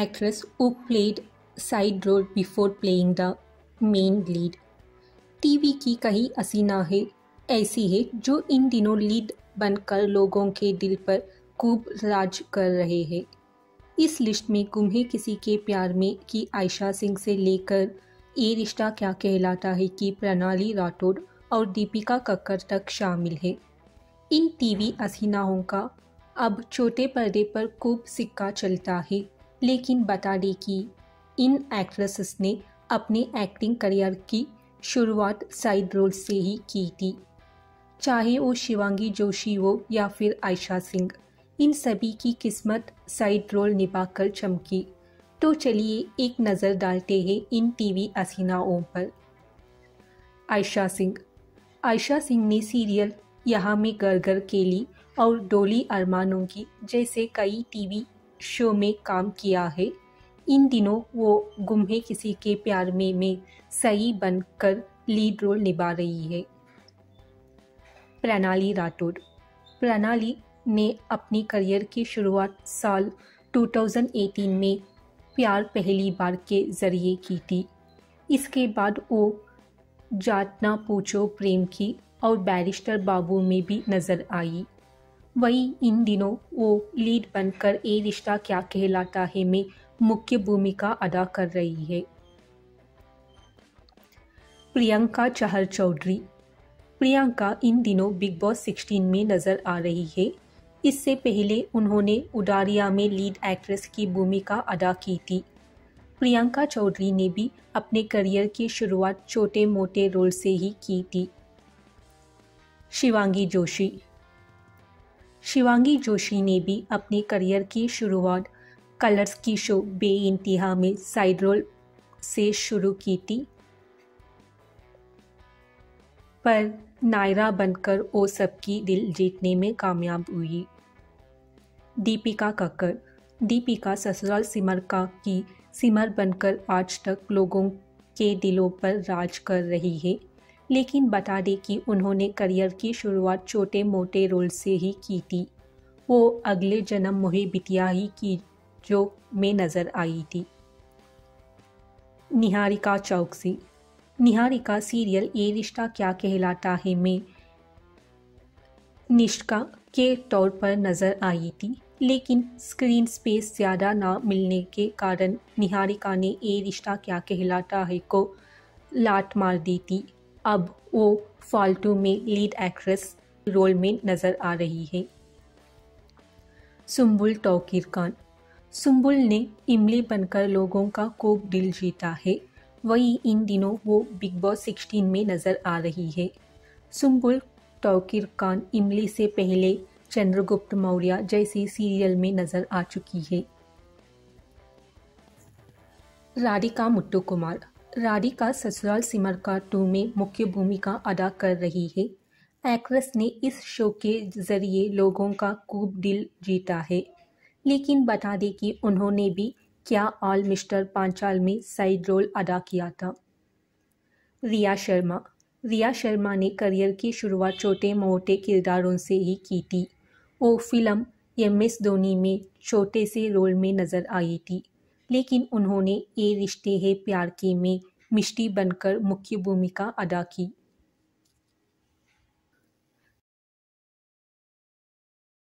actress who played side role before playing the main lead। TV की कई हसीनाएं ऐसी है जो इन दिनों लीड बनकर लोगों के दिल पर खूब राज कर रहे हैं। इस लिस्ट में गुम है किसी के प्यार में की आयशा सिंह से लेकर ये रिश्ता क्या कहलाता है की प्रणाली राठौड़ और दीपिका कक्कर तक शामिल है। इन टीवी हसीनाओं का अब छोटे पर्दे पर खूब सिक्का चलता है, लेकिन बता दें कि इन एक्ट्रेसेस ने अपने एक्टिंग करियर की शुरुआत साइड रोल से ही की थी। चाहे वो शिवांगी जोशी हो या फिर आयशा सिंह, इन सभी की किस्मत साइड रोल निभाकर चमकी। तो चलिए एक नज़र डालते हैं इन टीवी हसीनाओं पर। आयशा सिंह ने सीरियल यहाँ में घर घर केली और डोली अरमानों की जैसे कई टीवी शो में काम किया है। इन दिनों वो गुम है किसी के प्यार में सही बनकर लीड रोल निभा रही है। प्रणाली ने अपनी करियर की शुरुआत साल 2018 में प्यार पहली बार के जरिए की थी। इसके बाद वो जाट ना पूछो प्रेम की और बैरिस्टर बाबू में भी नजर आई। वही इन दिनों वो लीड बनकर ये रिश्ता क्या कहलाता है में मुख्य भूमिका अदा कर रही है। प्रियंका इन दिनों बिग बॉस 16 में नजर आ रही है। इससे पहले उन्होंने उडारिया में लीड एक्ट्रेस की भूमिका अदा की थी। प्रियंका चौधरी ने भी अपने करियर की शुरुआत छोटे मोटे रोल से ही की थी। शिवांगी जोशी ने भी अपने करियर की शुरुआत कलर्स की शो बेइंतहा में साइड रोल से शुरू की थी, पर नायरा बनकर वो सबकी दिल जीतने में कामयाब हुई। दीपिका ससुराल सिमर का की सिमर बनकर आज तक लोगों के दिलों पर राज कर रही है, लेकिन बता दें कि उन्होंने करियर की शुरुआत छोटे मोटे रोल से ही की थी। वो अगले जन्म मोहे बिटिया ही की जो में नजर आई थी। निहारिका सीरियल ये रिश्ता क्या कहलाता है में निष्का के तौर पर नजर आई थी, लेकिन स्क्रीन स्पेस ज़्यादा ना मिलने के कारण निहारिका ने ये रिश्ता क्या कहलाता है को लात मार दी थी। अब वो फालतू में लीड एक्ट्रेस रोल में नजर आ रही है। सुंबुल ने इमली बनकर लोगों का खूब दिल जीता है। वही इन दिनों वो बिग बॉस 16 में नजर आ रही है। सुंबुल तौकीर खान इमली से पहले चंद्रगुप्त मौर्य जैसी सीरियल में नजर आ चुकी है। राधिका ससुराल सिमर का 2 में मुख्य भूमिका अदा कर रही है। एक्ट्रेस ने इस शो के जरिए लोगों का खूब दिल जीता है, लेकिन बता दें कि उन्होंने भी क्या ऑल मिस्टर पांचाल में साइड रोल अदा किया था। रिया शर्मा ने करियर की शुरुआत छोटे मोटे किरदारों से ही की थी। वो फिल्म MS धोनी में छोटे से रोल में नजर आई थी, लेकिन उन्होंने ये रिश्ते है प्यार के में मिष्टी बनकर मुख्य भूमिका अदा की।